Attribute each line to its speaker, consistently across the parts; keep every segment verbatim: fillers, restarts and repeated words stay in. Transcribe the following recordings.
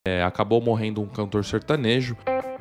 Speaker 1: É, acabou morrendo um cantor sertanejo.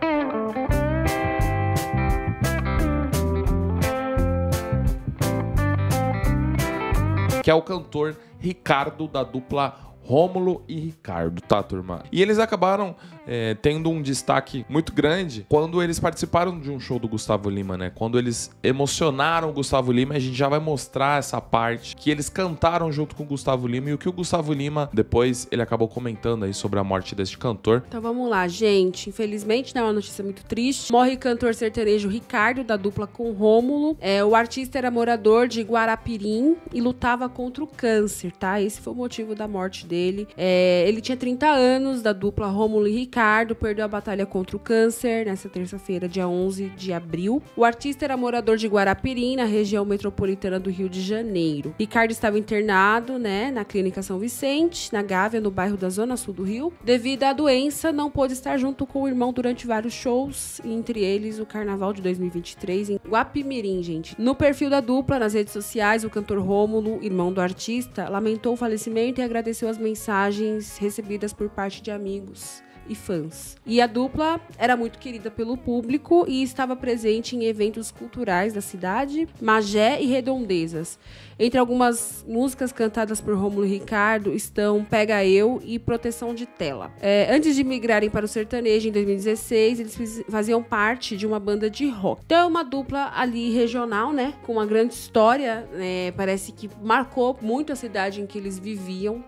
Speaker 1: Que é o cantor Ricardo, da dupla Rômulo e Ricardo, tá, turma? E eles acabaram é, tendo um destaque muito grande quando eles participaram de um show do Gustavo Lima, né? Quando eles emocionaram o Gustavo Lima, a gente já vai mostrar essa parte que eles cantaram junto com o Gustavo Lima e o que o Gustavo Lima, depois, ele acabou comentando aí sobre a morte deste cantor.
Speaker 2: Então vamos lá, gente. Infelizmente, né, uma notícia muito triste. Morre o cantor sertanejo Ricardo, da dupla com Rômulo. É, o artista era morador de Guarapirim e lutava contra o câncer, tá? Esse foi o motivo da morte dele. Ele, é, ele tinha trinta anos, da dupla Rômulo e Ricardo, perdeu a batalha contra o câncer nessa terça-feira, dia onze de abril. O artista era morador de Guarapirim, na região metropolitana do Rio de Janeiro. Ricardo estava internado, né, na Clínica São Vicente, na Gávea, no bairro da Zona Sul do Rio. Devido à doença, não pôde estar junto com o irmão durante vários shows, entre eles o Carnaval de dois mil e vinte e três em Guapimirim, gente. No perfil da dupla, nas redes sociais, o cantor Rômulo, irmão do artista, lamentou o falecimento e agradeceu as mensagens recebidas por parte de amigos e fãs. E a dupla era muito querida pelo público e estava presente em eventos culturais da cidade, Magé e redondezas. Entre algumas músicas cantadas por Rômulo e Ricardo estão Pega Eu e Proteção de Tela. É, antes de migrarem para o sertanejo em dois mil e dezesseis, eles faziam parte de uma banda de rock. Então é uma dupla ali regional, né, com uma grande história, né, parece que marcou muito a cidade em que eles viviam.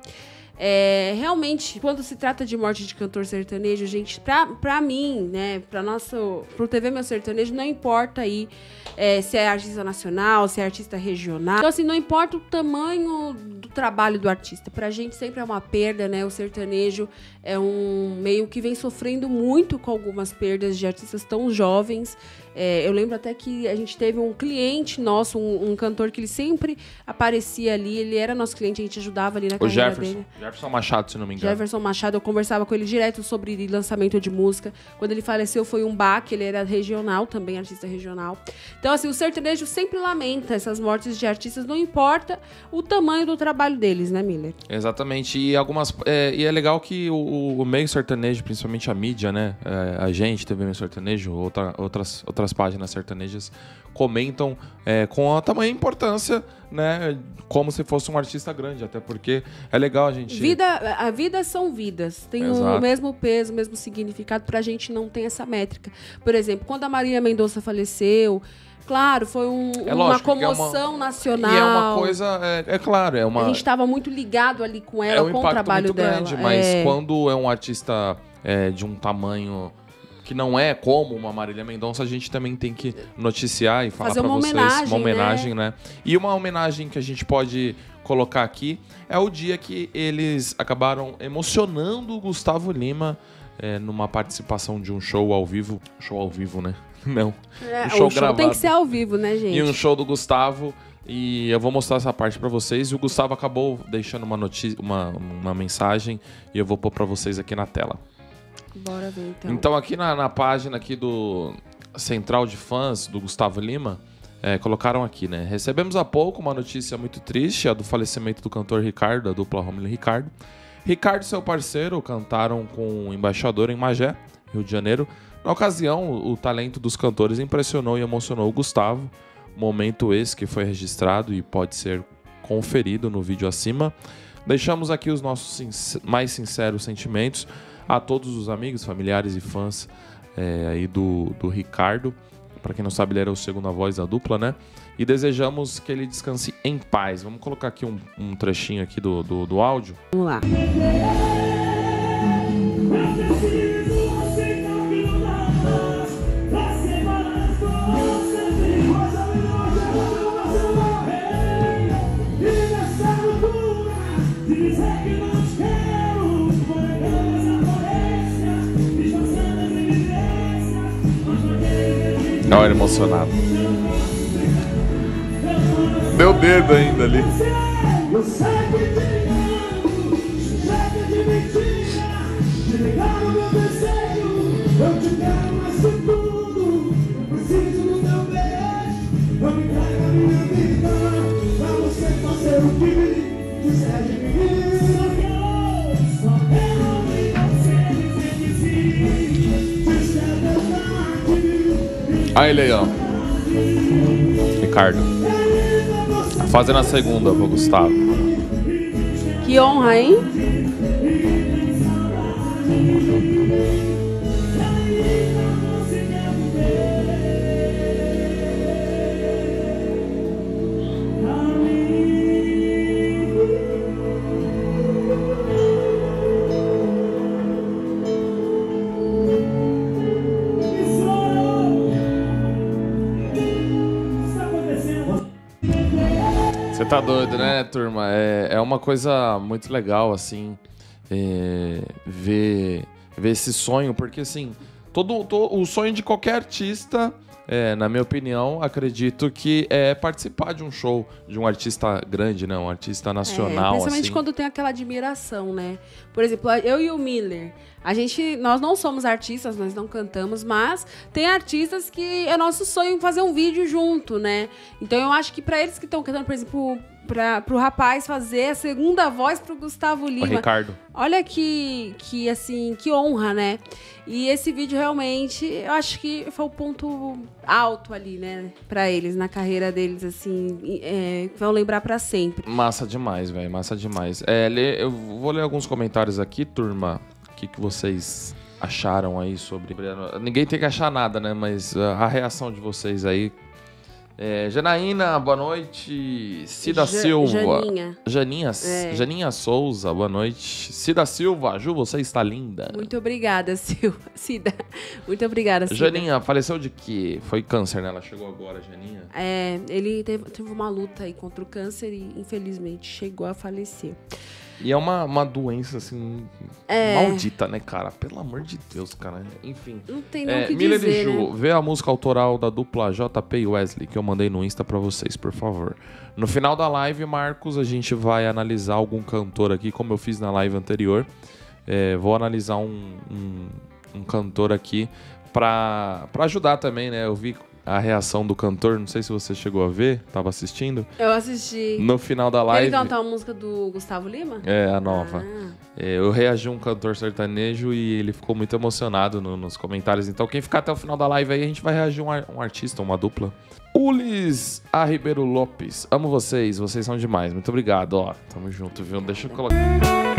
Speaker 2: É, realmente, quando se trata de morte de cantor sertanejo, gente, pra, pra mim, né, pra nosso, pro T V Meu Sertanejo, não importa aí é, se é artista nacional, se é artista regional. Então, assim, não importa o tamanho do trabalho do artista. Pra gente sempre é uma perda, né? O sertanejo é um meio que vem sofrendo muito com algumas perdas de artistas tão jovens. É, eu lembro até que a gente teve um cliente nosso, um, um cantor que ele sempre aparecia ali, ele era nosso cliente, a gente ajudava ali na
Speaker 1: o
Speaker 2: carreira
Speaker 1: Jefferson.
Speaker 2: dele.
Speaker 1: Jefferson Machado, se não me engano.
Speaker 2: Jefferson Machado, eu conversava com ele direto sobre lançamento de música. Quando ele faleceu foi um baque, ele era regional também, artista regional. Então, assim, o sertanejo sempre lamenta essas mortes de artistas, não importa o tamanho do trabalho deles, né, Miller?
Speaker 1: Exatamente, e algumas é, e é legal que o, o meio sertanejo, principalmente a mídia, né, é, a gente, T V Meio Sertanejo, outra, outras, outras páginas sertanejas, comentam é, com a tamanha importância, né, como se fosse um artista grande, até porque é legal a gente...
Speaker 2: Vida, a vida são vidas, tem o mesmo peso, o mesmo significado, pra gente não tem essa métrica. Por exemplo, quando a Marília Mendonça faleceu, claro, foi um,
Speaker 1: é
Speaker 2: uma
Speaker 1: lógico,
Speaker 2: comoção
Speaker 1: é uma,
Speaker 2: nacional.
Speaker 1: E é uma coisa, é, é claro, é uma...
Speaker 2: A gente estava muito ligado ali com ela,
Speaker 1: é um
Speaker 2: com o trabalho
Speaker 1: muito
Speaker 2: dela.
Speaker 1: Grande, mas
Speaker 2: é...
Speaker 1: quando é um artista é, de um tamanho que não é como uma Marília Mendonça, a gente também tem que noticiar e falar para vocês
Speaker 2: homenagem,
Speaker 1: uma homenagem, né?
Speaker 2: né?
Speaker 1: E uma homenagem que a gente pode colocar aqui é o dia que eles acabaram emocionando o Gustavo Lima é, numa participação de um show ao vivo. Show ao vivo, né? Não.
Speaker 2: É,
Speaker 1: um show
Speaker 2: o show
Speaker 1: gravado.
Speaker 2: tem que ser ao vivo, né, gente?
Speaker 1: E um show do Gustavo. E eu vou mostrar essa parte pra vocês. E o Gustavo acabou deixando uma, notícia, uma, uma mensagem e eu vou pôr pra vocês aqui na tela.
Speaker 2: Bora ver, então.
Speaker 1: Então aqui na, na página aqui do Central de Fãs do Gustavo Lima, é, colocaram aqui, né? Recebemos há pouco uma notícia muito triste, a do falecimento do cantor Ricardo, da dupla Rômulo e Ricardo. Ricardo e seu parceiro cantaram com o embaixador em Magé, Rio de Janeiro. Na ocasião, o, o talento dos cantores impressionou e emocionou o Gustavo. Momento esse que foi registrado e pode ser conferido no vídeo acima. Deixamos aqui os nossos sin- mais sinceros sentimentos a todos os amigos, familiares e fãs é, aí do, do Ricardo. Para quem não sabe, ele era o segundo voz da dupla, né? E desejamos que ele descanse em paz. Vamos colocar aqui um, um trechinho aqui do, do, do áudio.
Speaker 2: Vamos lá.
Speaker 1: Olha ele emocionado. Deu dedo ainda ali. Olha ele aí, ó. Ricardo. Fazendo a segunda pro Gustavo.
Speaker 2: Que honra, hein?
Speaker 1: Você tá doido, né, turma? É, é uma coisa muito legal, assim, é, ver, ver esse sonho, porque, assim, todo, todo o sonho de qualquer artista, é, na minha opinião, acredito que é participar de um show de um artista grande, né? Um artista nacional,
Speaker 2: é, principalmente
Speaker 1: assim.
Speaker 2: quando tem aquela admiração, né? Por exemplo, eu e o Miller, a gente, nós não somos artistas, nós não cantamos, mas tem artistas que é nosso sonho fazer um vídeo junto, né? Então eu acho que pra eles que estão cantando, por exemplo, para pro rapaz fazer a segunda voz pro Gustavo Lima.
Speaker 1: O Ricardo.
Speaker 2: Olha que, que, assim, que honra, né? E esse vídeo realmente, eu acho que foi o ponto alto ali, né? Pra eles, na carreira deles, assim, é, vão lembrar pra sempre.
Speaker 1: Massa demais, velho, massa demais. É, lê, eu vou ler alguns comentários aqui, turma. O que, que vocês acharam aí sobre... Ninguém tem que achar nada, né? Mas a reação de vocês aí... É, Janaína, boa noite. Cida
Speaker 2: Ja-
Speaker 1: Silva.
Speaker 2: Janinha.
Speaker 1: Janinha,
Speaker 2: É.
Speaker 1: Janinha Souza, boa noite. Cida Silva, Ju, você está linda.
Speaker 2: Muito obrigada, Silva. Cida. Muito obrigada, Cida.
Speaker 1: Janinha, faleceu de quê? Foi câncer, né? Ela chegou agora, Janinha.
Speaker 2: É, ele teve, teve uma luta aí contra o câncer e, infelizmente, chegou a falecer.
Speaker 1: E é uma, uma doença, assim,
Speaker 2: É.
Speaker 1: maldita, né, cara? Pelo amor de Deus, cara. Enfim.
Speaker 2: Não tem nem o
Speaker 1: É,
Speaker 2: que
Speaker 1: Miller
Speaker 2: dizer,
Speaker 1: e Ju,
Speaker 2: né?
Speaker 1: vê a música autoral da dupla J P e Wesley que eu mandei no Insta pra vocês, por favor. No final da live, Marcos, a gente vai analisar algum cantor aqui, como eu fiz na live anterior. É, vou analisar um, um, um cantor aqui pra, pra ajudar também, né? Eu vi a reação do cantor, não sei se você chegou a ver, tava assistindo.
Speaker 2: Eu assisti.
Speaker 1: No final da
Speaker 2: Ele
Speaker 1: live...
Speaker 2: cantou a música do Gustavo Lima?
Speaker 1: É, a nova.
Speaker 2: Ah.
Speaker 1: É, eu reagi a um cantor sertanejo e ele ficou muito emocionado no- nos comentários. Então, quem ficar até o final da live aí, a gente vai reagir a um, ar- um artista, uma dupla. Ulis A. Ribeiro Lopes. Amo vocês, vocês são demais. Muito obrigado, ó. Tamo junto, viu? Deixa eu colocar.